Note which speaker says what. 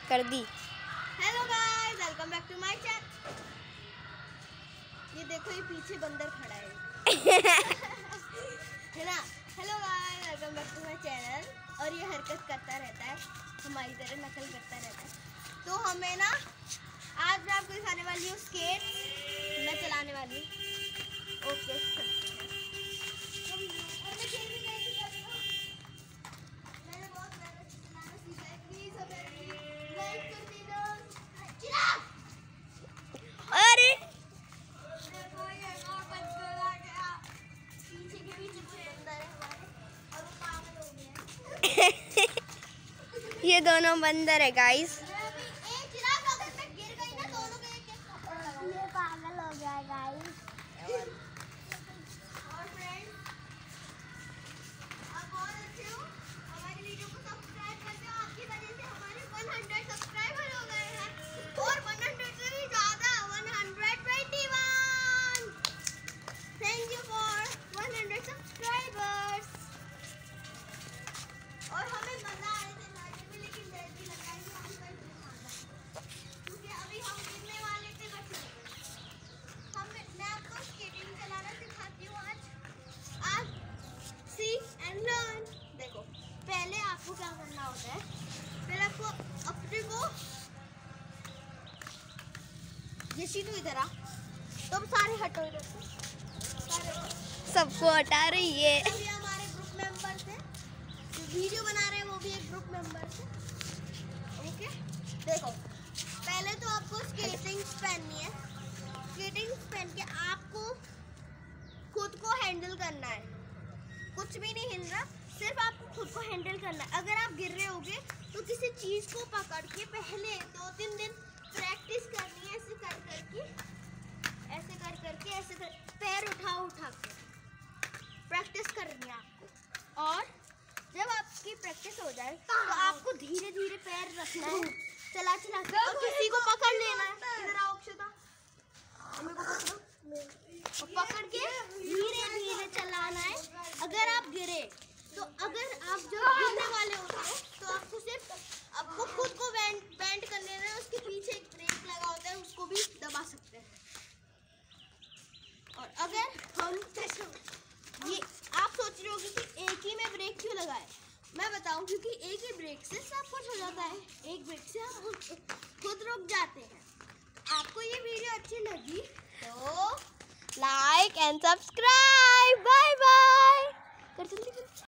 Speaker 1: कर दी।
Speaker 2: Hello guys, welcome back to my channel. ये देखो, ये पीछे बंदर खड़ा है है ना। Hello guys, welcome back to my channel. और ये हरकत करता रहता है, हमारी तरह नकल करता रहता है। तो हमें ना, आज मैं आपको दिखाने वाली हूँ स्केट। मैं चलाने वाली हूँ। ओके, मैंने बहुत मेहनत से चलाना सीखा है। प्लीज हमें लाइक कर देना। चिराग,
Speaker 1: अरे
Speaker 2: देखो ये बंदर आ गया। पीछे के पीछे कोई बंदर है हमारे, और वो पागल हो गया है।
Speaker 1: ये दोनों बंदर है गाइस।
Speaker 2: चिराग, अगर मैं गिर गई ना, दोनों के एक-एक थप्पड़ लगाऊंगा।
Speaker 1: ये पागल हो गया गाइस।
Speaker 2: और फ्रेंड्स, आप बहुत अच्छे हो, हमारी वीडियो को सब्सक्राइब करते हो। आपकी वजह से हमारे 100 सब्सक्राइबर हो गए हैं, और 100 से भी ज़्यादा, 121। Thank you for 100 subscribers. और हमें मज़ा आ रहा है चलाने में, लेकिन डर भी लग रहा है कि हम कहीं गिर ना जाए, क्योंकि अभी हम गिरने वाले थे बच गए। मैं आपको स्केटिंग चलाना सिखाती हूँ आज सी एंड लर्न। देखो, पहले आपको क्या करना होता है, पहले आपको अपने को ये शीट इधर आ, तुम सारे हटो इधर से, सारे
Speaker 1: सबको हटा रही है।
Speaker 2: सभी हमारे ग्रुप मेंबर्स हैं, जो वीडियो बना रहे हैं वो भी एक ग्रुप मेंबर्स है। ओके, देखो, पहले तो आपको स्केटिंग पहननी है। स्केटिंग पहन के आपको खुद को हैंडल करना है, कुछ भी नहीं हिल रहा, सिर्फ आपको खुद को हैंडल करना है। अगर आप गिर रहे होगे तो किसी चीज़ को पकड़ के पहले 2-3 दिन प्रैक्टिस करनी है, ऐसे कर करके, ऐसे कर करके, ऐसे कर, पैर उठा के प्रैक्टिस करनी है आपको। और जब आपकी प्रैक्टिस हो जाए तो आपको धीरे धीरे पैर रखना है, चला के, और किसी को पकड़ लेना है। इधर आओ अक्षता, मेरे को पकड़ो, और पकड़ के धीरे धीरे चलाना है। अगर आप गिरे तो, अगर आप जब गिरने वाले होते हो तो आपको सिर्फ आपको खुद को बेंड कर लेना है। उसके पीछे एक ब्रेक लगा होता है, उसको भी दबा सकते हैं। और अगर हम ये, आप सोच रहे होगे कि एक ही में ब्रेक क्यों लगाए, मैं बताऊं, क्योंकि एक ही ब्रेक से सब कुछ हो जाता है। एक ब्रेक से हम खुद रुक जाते हैं। आपको ये वीडियो अच्छी लगी तो
Speaker 1: like and subscribe. Bye bye.